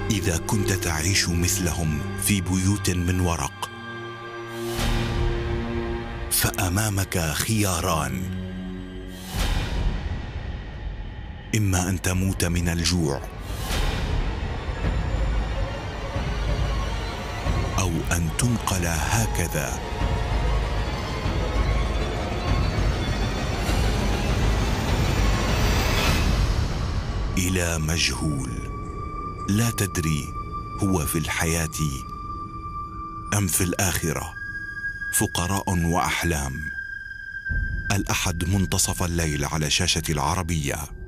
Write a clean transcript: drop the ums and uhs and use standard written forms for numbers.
إذا كنت تعيش مثلهم في بيوت من ورق، فأمامك خياران: إما أن تموت من الجوع، أو أن تنقل هكذا إلى مجهول لا تدري هو في الحياة أم في الآخرة. فقراء وأحلام، الأحد منتصف الليل على شاشة العربية.